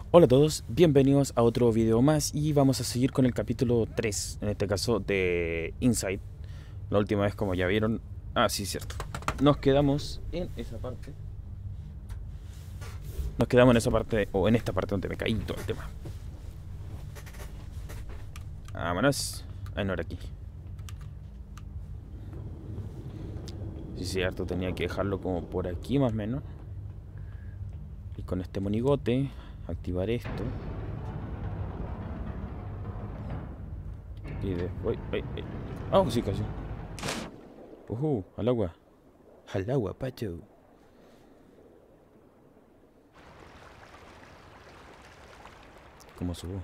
Hola a todos, bienvenidos a otro video más y vamos a seguir con el capítulo 3, en este caso de Inside. La última vez, como ya vieron, sí, cierto, nos quedamos en esa parte. Nos quedamos en esa parte, o en esta parte donde me caí todo el tema. Vámonos. No era aquí. Sí, cierto, tenía que dejarlo como por aquí más o menos. Y con este monigote, activar esto. Y después... sí, casi. Al agua. Al agua, pacho. ¿Cómo subo?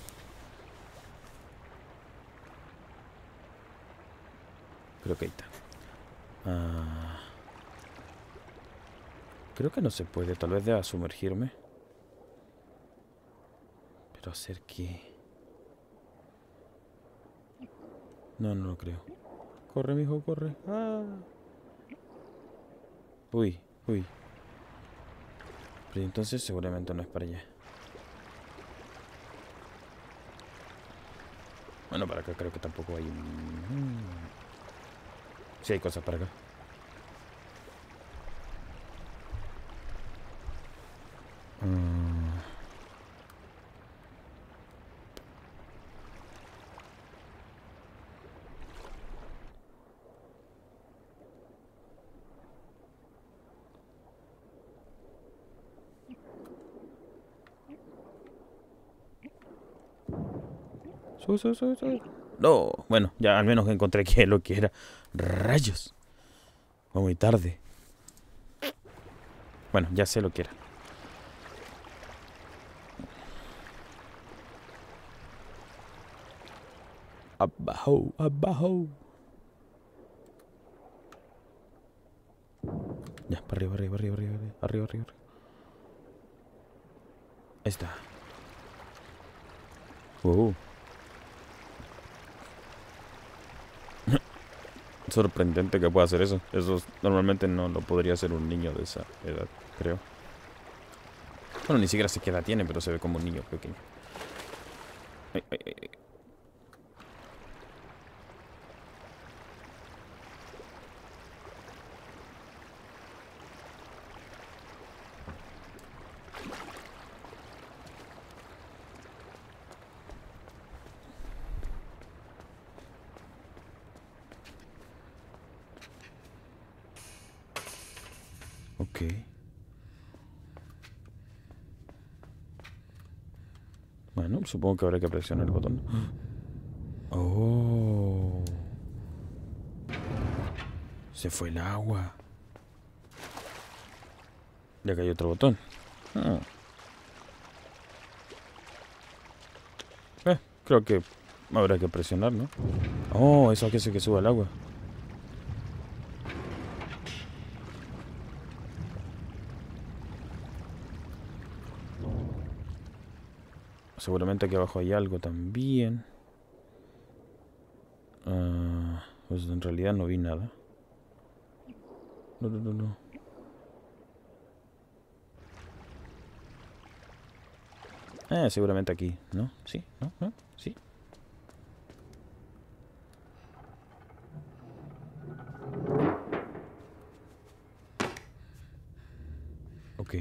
Creo que ahí está. Creo que no se puede. Tal vez deba sumergirme. Pero hacer qué... No, no lo creo. Corre, mijo, corre. Uy, uy. Pero entonces seguramente no es para allá. Bueno, para acá creo que tampoco hay... Sí hay cosas para acá. Sube, sube, sube, sube. No, bueno, ya al menos encontré que lo que era. Rayos. Va muy tarde. Bueno, ya sé lo que era. Abajo, abajo. Ya, para arriba, arriba, arriba, arriba, arriba, arriba, arriba. Ahí está. Sorprendente que pueda hacer eso. Eso normalmente no lo podría hacer un niño de esa edad, creo. Bueno, ni siquiera sé qué edad tiene, pero se ve como un niño pequeño. Ay, ay, ay. Ok. Bueno, supongo que habrá que presionar el botón. Oh. Se fue el agua. Ya cayó otro botón. Creo que habrá que presionar, ¿no? Oh, eso hace que suba el agua. Seguramente aquí abajo hay algo también. Pues en realidad no vi nada. No, no, no, no. Seguramente aquí, ¿no? Sí, ¿no? ¿No? Sí. Ok.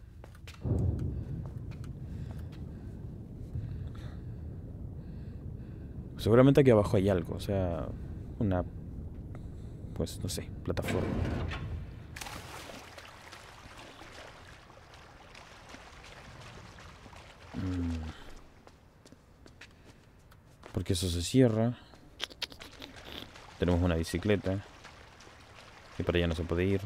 Seguramente aquí abajo hay algo, o sea, una, pues no sé, plataforma. Porque eso se cierra. Tenemos una bicicleta. Y para allá no se puede ir.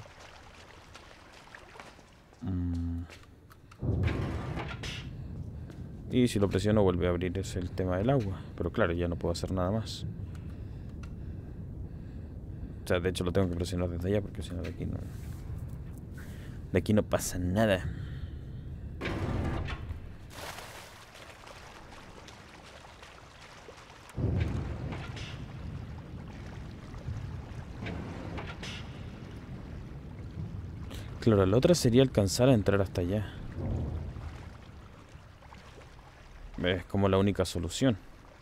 Y si lo presiono vuelve a abrir es el tema del agua. Pero claro, ya no puedo hacer nada más. O sea, de hecho lo tengo que presionar desde allá porque si no de aquí no... De aquí no pasa nada. Claro, la otra sería alcanzar a entrar hasta allá. Es como la única solución.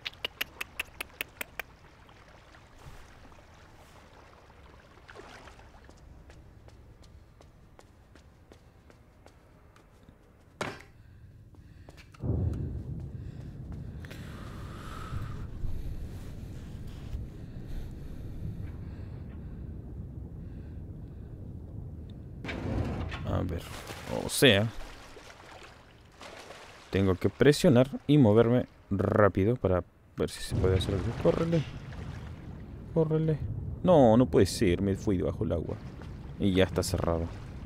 A ver, o sea, tengo que presionar y moverme rápido para ver si se puede hacer algo. Córrele, córrele. No, no puede ser, me fui debajo del agua. Y ya está cerrado.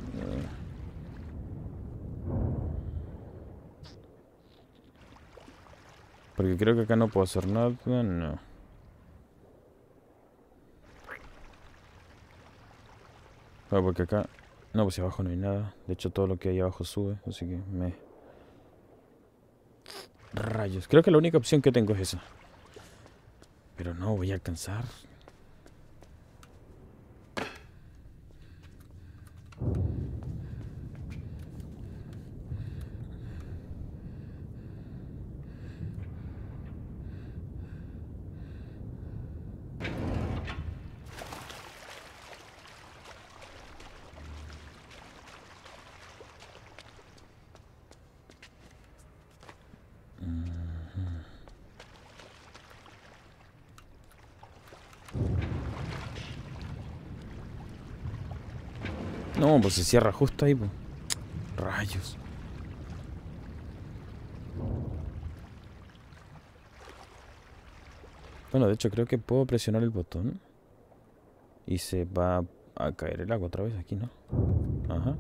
Porque creo que acá no puedo hacer nada, no. Bueno, porque acá... No, pues abajo no hay nada. De hecho, todo lo que hay abajo sube, así que me... Rayos. Creo que la única opción que tengo es esa. Pero no, voy a alcanzar. No, pues se cierra justo ahí, pues. Rayos. Bueno, de hecho creo que puedo presionar el botón. Y se va a caer el agua otra vez aquí, ¿no? Ajá.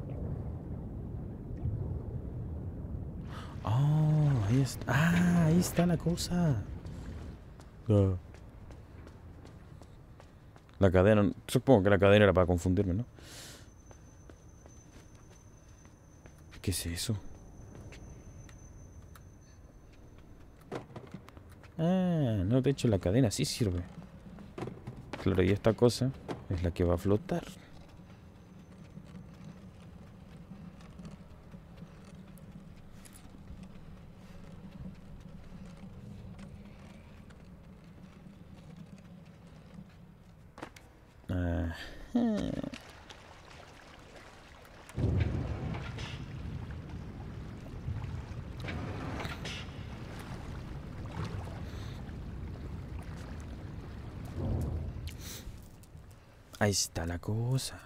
Oh, ahí está. Ah, ahí está la cosa. Ah. La cadena. Supongo que la cadena era para confundirme, ¿no? ¿Qué es eso? Ah, no, de hecho la cadena sí sirve. Claro, y esta cosa es la que va a flotar. Ah. Ahí está la cosa.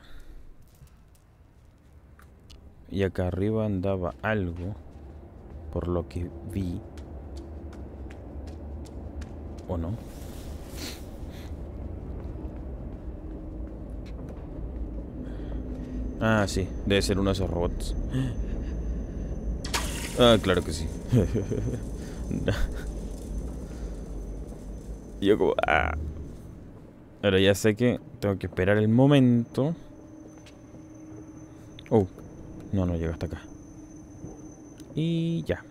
Y acá arriba andaba algo, por lo que vi. ¿O no? Ah, sí, debe ser uno de esos robots. Ah, claro que sí. Yo como... Ah. Ahora ya sé que tengo que esperar el momento. Oh, no, no llega hasta acá. Y ya.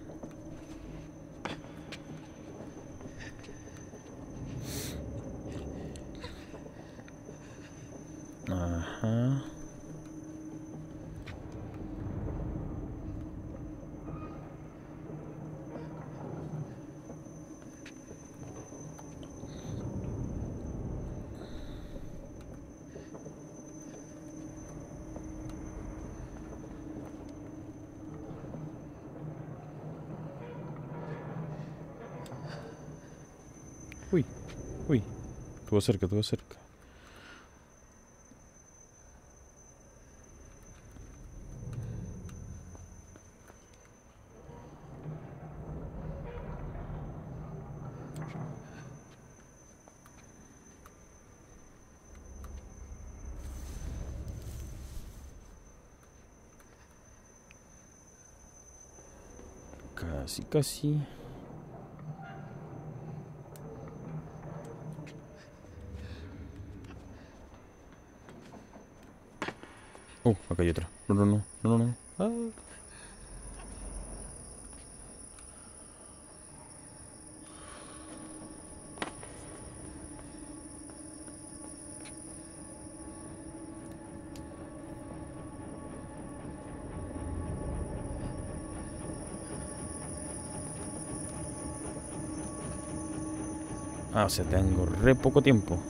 Ajá. Uy, uy. Estuvo cerca, estuvo cerca. Casi, casi. Oh, acá hay otra. No, no, no, no, no, no. Ah. Ah, o sea, tengo re poco tiempo.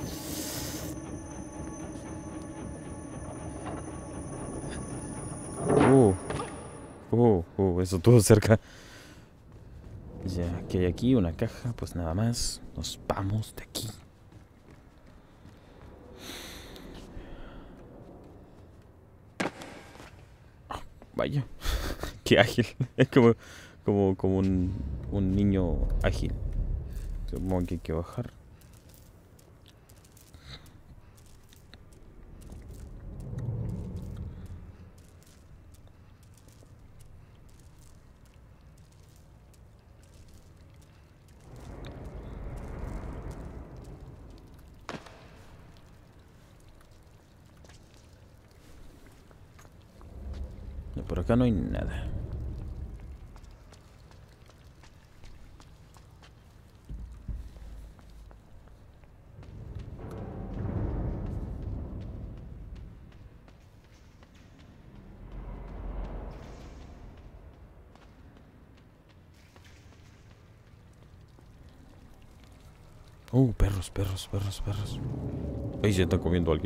Eso estuvo cerca. Ya, que hay aquí una caja, pues nada más. Nos vamos de aquí. Vaya, qué ágil. Es como un niño ágil. Supongo que hay que bajar. No, por acá no hay nada. Perros, perros, perros, perros. Ahí se está comiendo alguien.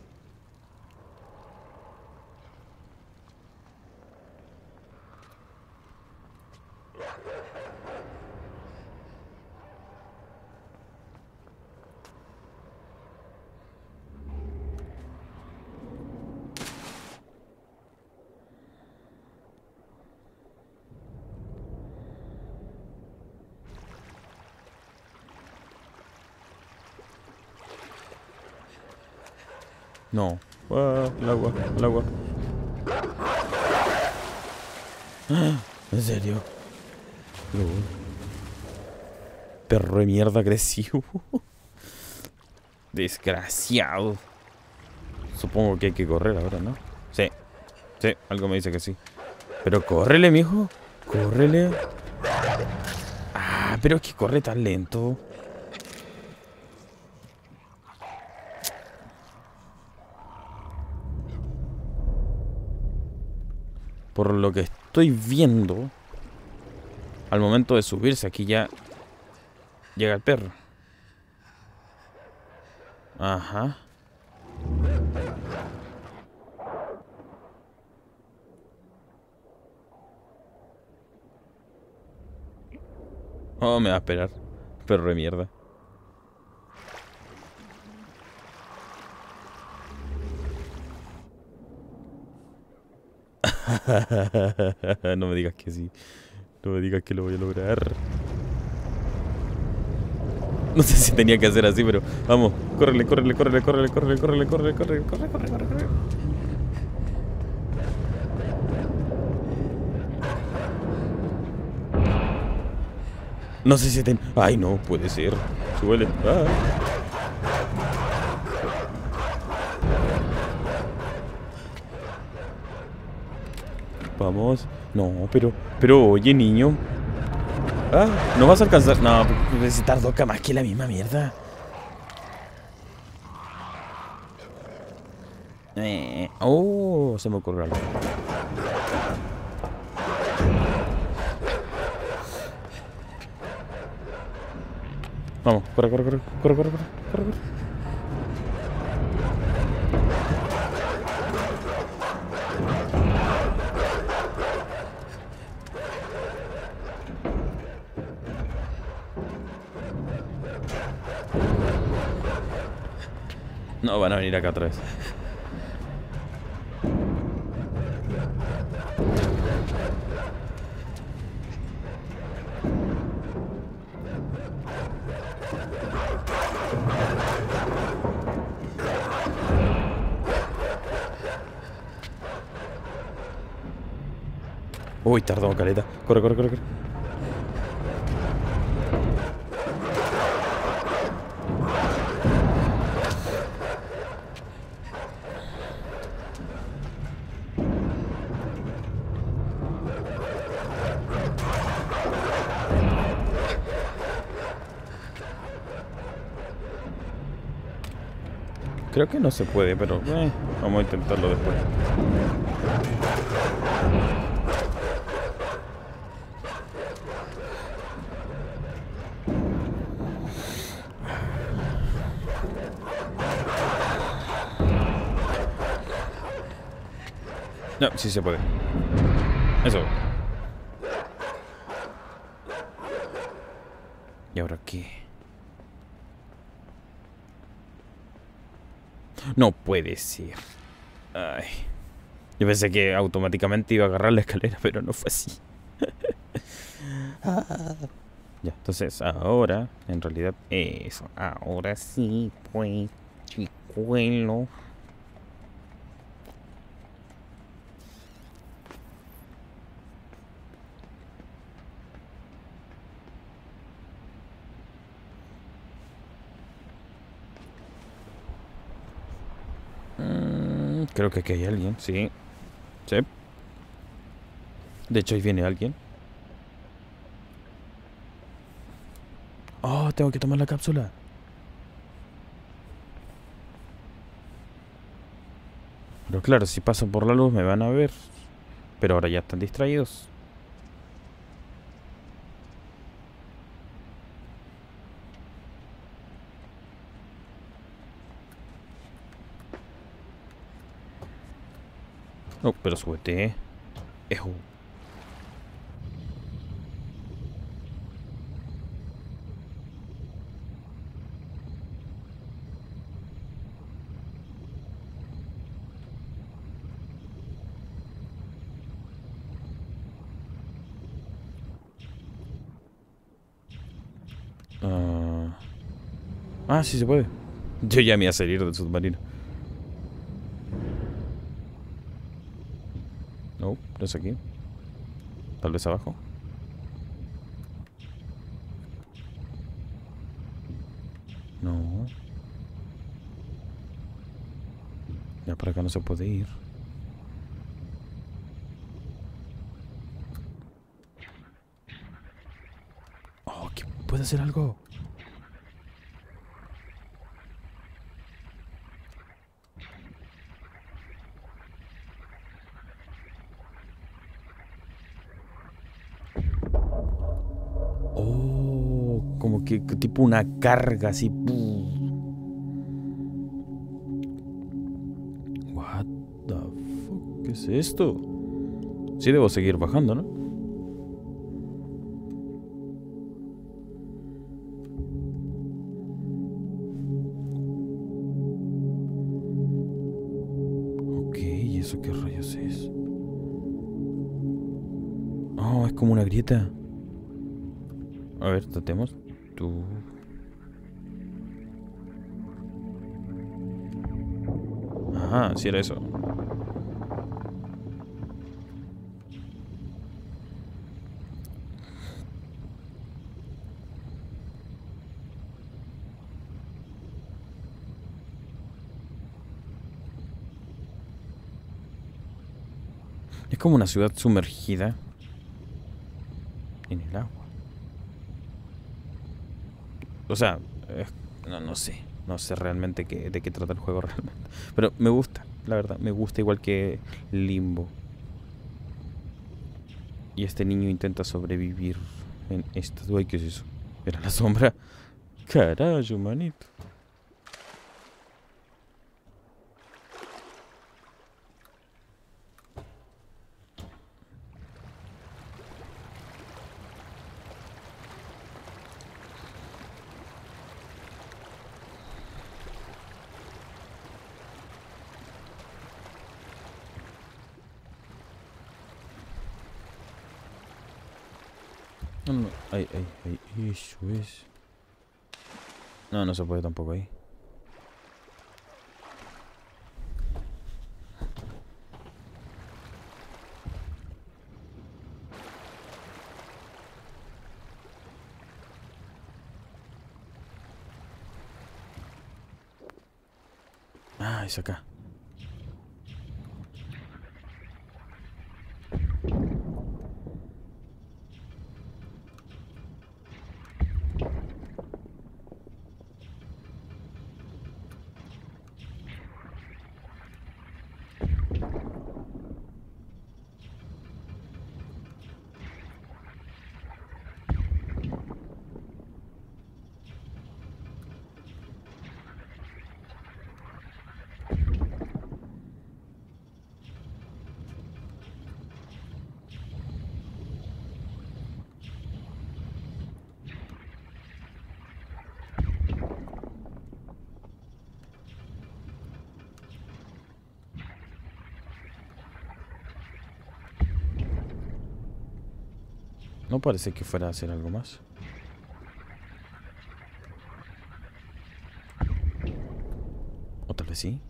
No. Ah, el agua, el agua. Ah, ¿en serio? No. Perro de mierda agresivo. Desgraciado. Supongo que hay que correr ahora, ¿no? Sí. Sí, algo me dice que sí. Pero córrele, mijo. Córrele. Ah, pero es que corre tan lento. Por lo que estoy viendo, al momento de subirse aquí ya llega el perro. Ajá. Oh, me va a esperar. Perro de mierda. No me digas que sí. No me digas que lo voy a lograr. No sé si tenía que hacer así, pero vamos, córrele, córrele, córrele, córrele, córrele, córrele, córrele, córrele, córrele, córrele, córrele. No sé si ten... Ay, no, puede ser. Súbele. Ah. Vamos. No, pero oye, niño. Ah, no vas a alcanzar. No, se tardó acá más que la misma mierda. Oh, se me ocurrió algo. Vamos, corre, corre, corre, corre, corre, corre, corre, corre. No, van a venir acá otra vez. Uy, tardó, caleta. Corre, corre, corre, corre. Creo que no se puede, pero vamos a intentarlo después. No, sí se puede. Eso. ¿Y ahora qué? No puede ser. Ay. Yo pensé que automáticamente iba a agarrar la escalera, pero no fue así. Ya, entonces ahora, en realidad, eso. Ahora sí, pues, chicuelo. Creo que aquí hay alguien, sí. Sí. De hecho, ahí viene alguien. Oh, tengo que tomar la cápsula. Pero claro, si paso por la luz me van a ver. Pero ahora ya están distraídos. No, pero súbete. Ejo. Ah, sí se puede. Yo ya me iba a salir del submarino. No, no es aquí. Tal vez abajo. No. Ya para acá no se puede ir. Oh, ¿qué puede hacer algo? Oh, como que tipo una carga así. What the fuck? ¿Qué es esto? Sí debo seguir bajando, ¿no? Ok, ¿y eso qué rayos es? Oh, es como una grieta. A ver, tratemos. Tú. Ajá, sí era eso. Es como una ciudad sumergida en el agua. O sea, no sé. No sé realmente de qué trata el juego realmente. Pero me gusta, la verdad. Me gusta igual que Limbo. Y este niño intenta sobrevivir en esta... Uy, ¿qué es eso? ¿Era la sombra? Carajo, manito. No, no, ay, eso es. No, no se puede tampoco ahí. Ah, es acá. No parece que fuera a hacer algo más. O tal vez sí.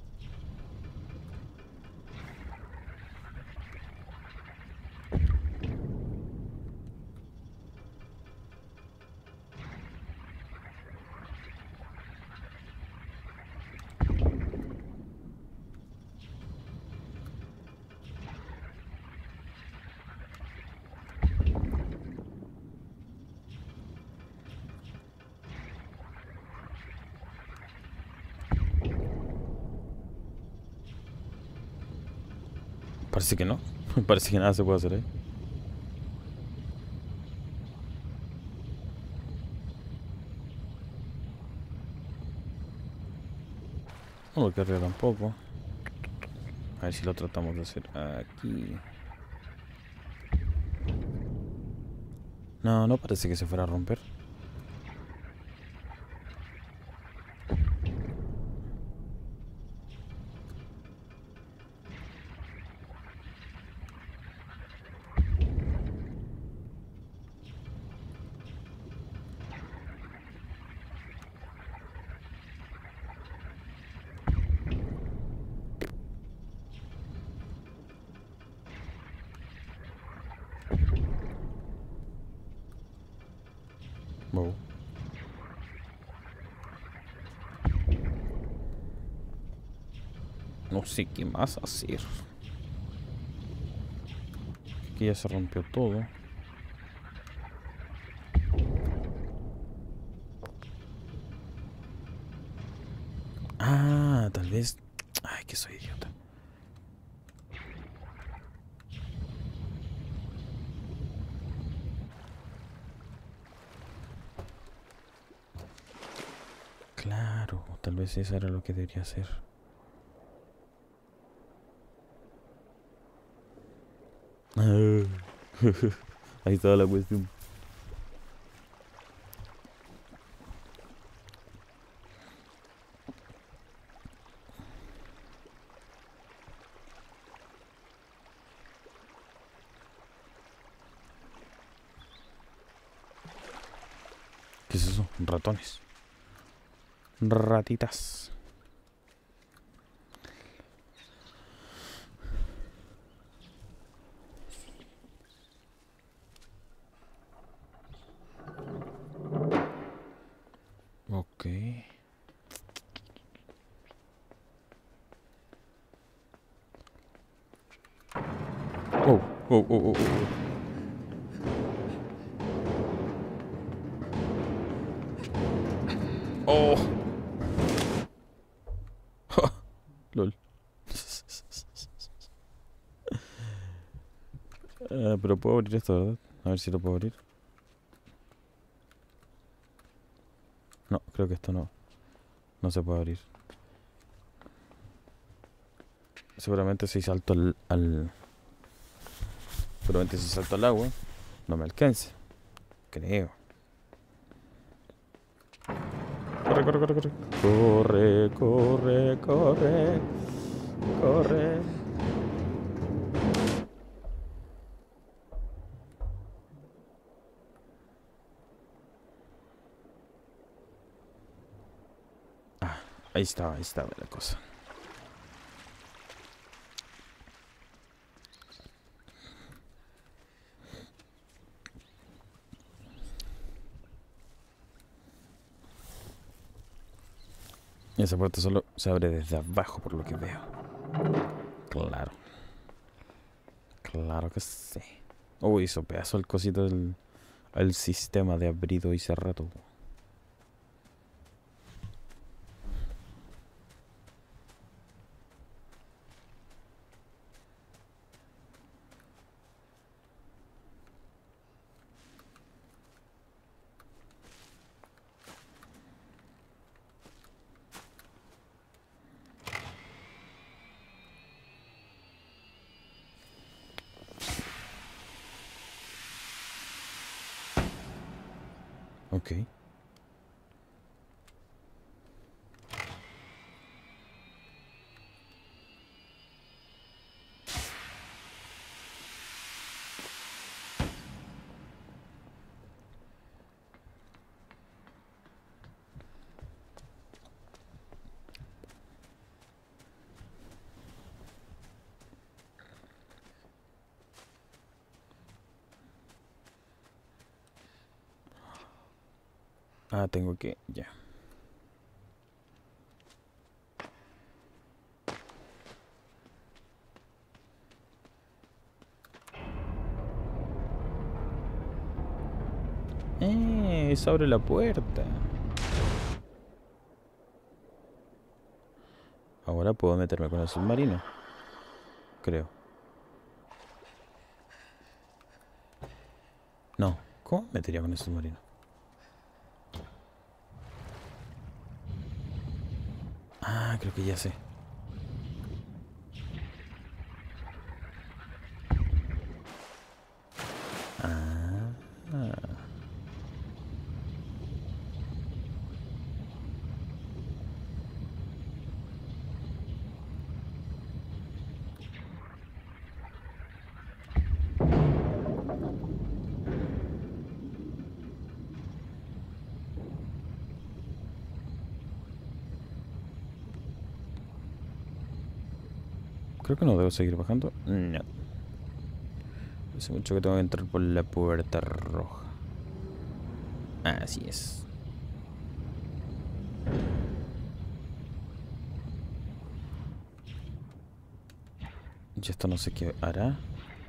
Parece que no. Parece que nada se puede hacer ahí. No lo querría tampoco. A ver si lo tratamos de hacer aquí. No, no parece que se fuera a romper. Wow. No sé qué más hacer. Aquí ya se rompió todo. Ah, tal vez... Ay, que soy idiota. Claro, tal vez eso era lo que debería hacer. Ahí estaba la cuestión. ¿Qué es eso? Ratones. Ratitas. Ok. Oh, oh, oh, oh, oh. Oh. Lol. Pero puedo abrir esto, ¿verdad? A ver si lo puedo abrir. No, creo que esto no. No se puede abrir. Seguramente si salto seguramente si salto al agua, no me alcance. Creo. Corre, corre, corre, corre. Corre, corre, corre. Corre. Ah, ahí estaba la cosa. Y esa puerta solo se abre desde abajo, por lo que veo. Claro. Claro que sí. Uy, hizo pedazo el cosito del sistema de abrido y cerrado. Ok. Ah, tengo que... Ya. Eso abre la puerta. Ahora puedo meterme con el submarino. Creo. No. ¿Cómo me metería con el submarino? Ah, creo que ya sé. Ah. Creo que no debo seguir bajando. No. Hace mucho que tengo que entrar por la puerta roja. Así es. Y esto no sé qué hará.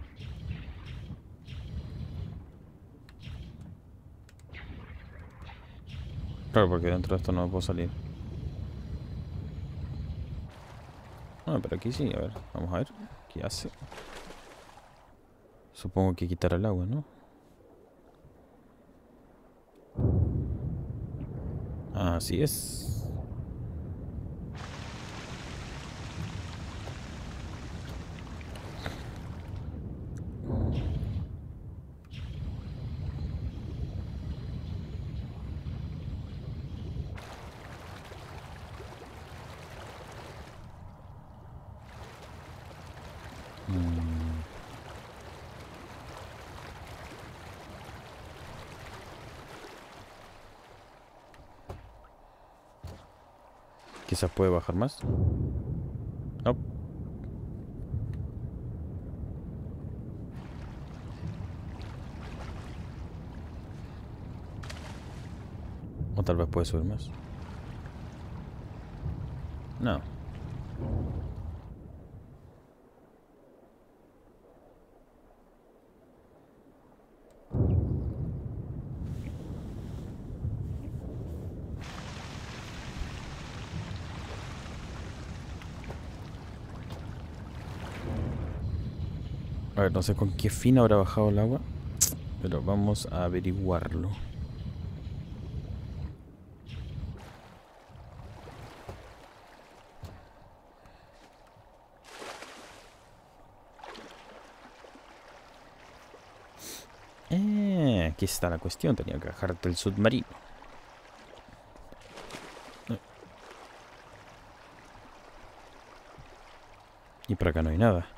Claro, porque dentro de esto no puedo salir. Ah, pero aquí sí, a ver, vamos a ver. ¿Qué hace? Supongo que quitar el agua, ¿no? Así es. Mm, Quizás puede bajar más. No. O tal vez puede subir más. No. A ver, no sé con qué fin habrá bajado el agua. Pero vamos a averiguarlo. Aquí está la cuestión. Tenía que bajarte el submarino. Y por acá no hay nada.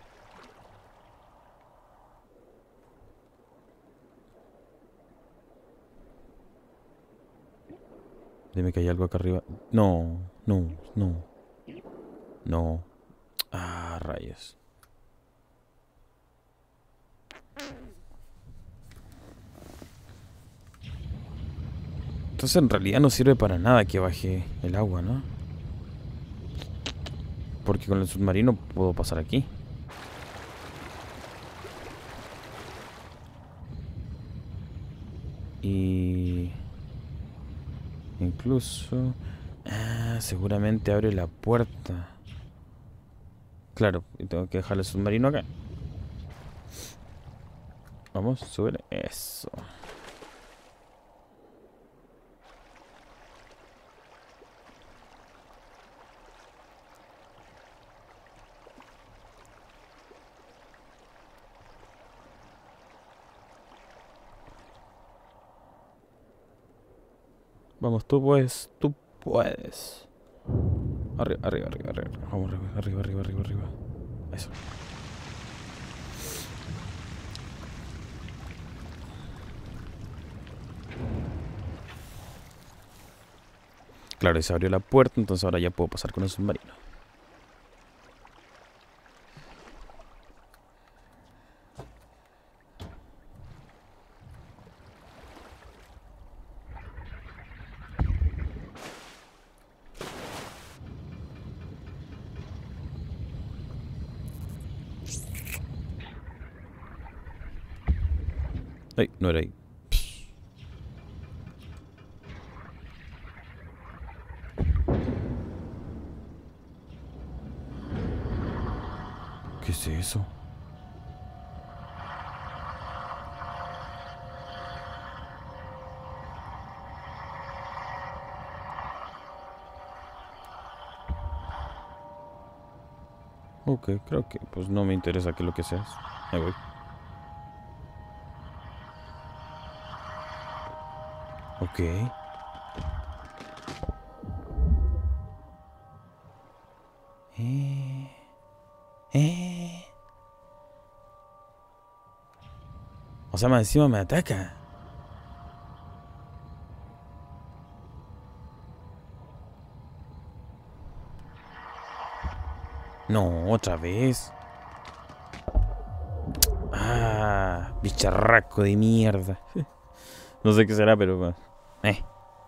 Dime que hay algo acá arriba. No, no, no, no. Ah, rayos. Entonces en realidad no sirve para nada que baje el agua, ¿no? Porque con el submarino puedo pasar aquí. Y... incluso... seguramente abre la puerta. Claro, y tengo que dejar el submarino acá. Vamos, subir. Eso. Vamos, tú puedes, tú puedes. Arriba, arriba, arriba, arriba. Vamos, arriba, arriba, arriba, arriba, arriba. Eso. Claro, y se abrió la puerta, entonces ahora ya puedo pasar con el submarino. Ay, no era ahí. ¿Qué es eso? Ok, creo que pues no me interesa qué es lo que seas. Ahí voy. Ok. Eh. Eh. O sea, más encima me ataca. No, otra vez. Ah, bicharraco de mierda. No sé qué será, pero... Eh.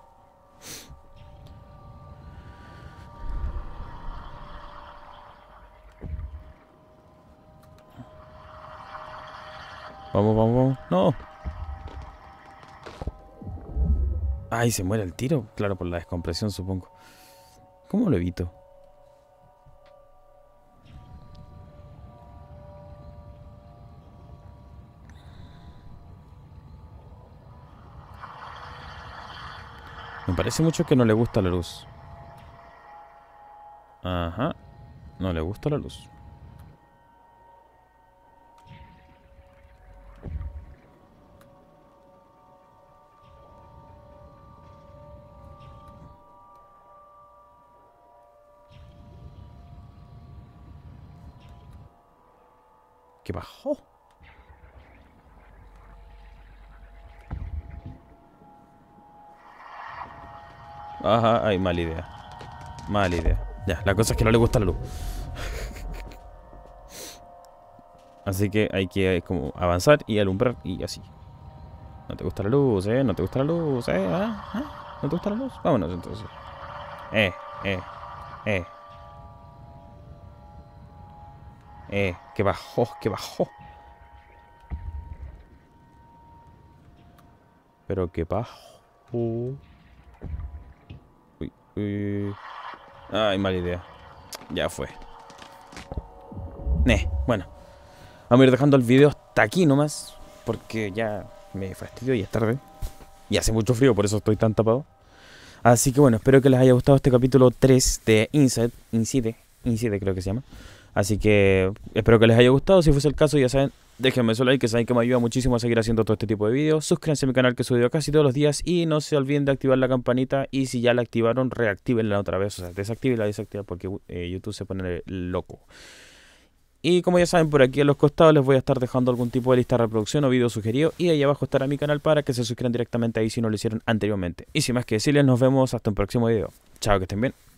Vamos, vamos, vamos. No. Ay, se muere el tiro. Claro, por la descompresión, supongo. ¿Cómo lo evito? Me parece mucho que no le gusta la luz. Ajá. No le gusta la luz. ¿Qué bajó? Ajá, ay, mala idea. Mala idea. Ya, la cosa es que no le gusta la luz. Así que hay que como avanzar y alumbrar y así. ¿No te gusta la luz, eh? ¿No te gusta la luz, eh? ¿Ah? ¿Ah? ¿No te gusta la luz? Vámonos entonces. Eh, eh, eh. Que bajó, que bajó. Pero que bajó. Uy, uy. Ay, mala idea. Ya fue. Bueno. Vamos a ir dejando el video hasta aquí nomás. Porque ya me fastidio y es tarde. Y hace mucho frío, por eso estoy tan tapado. Así que bueno, espero que les haya gustado este capítulo 3 de Inside creo que se llama. Así que espero que les haya gustado. Si fuese el caso, ya saben, déjenme su like, que saben que me ayuda muchísimo a seguir haciendo todo este tipo de vídeos. Suscríbanse a mi canal, que subo casi todos los días. Y no se olviden de activar la campanita. Y si ya la activaron, reactívenla otra vez. O sea, desactívenla, desactiva, porque YouTube se pone loco. Y como ya saben, por aquí a los costados les voy a estar dejando algún tipo de lista de reproducción o video sugerido. Y ahí abajo estará mi canal para que se suscriban directamente ahí si no lo hicieron anteriormente. Y sin más que decirles, nos vemos hasta un próximo video. Chao, que estén bien.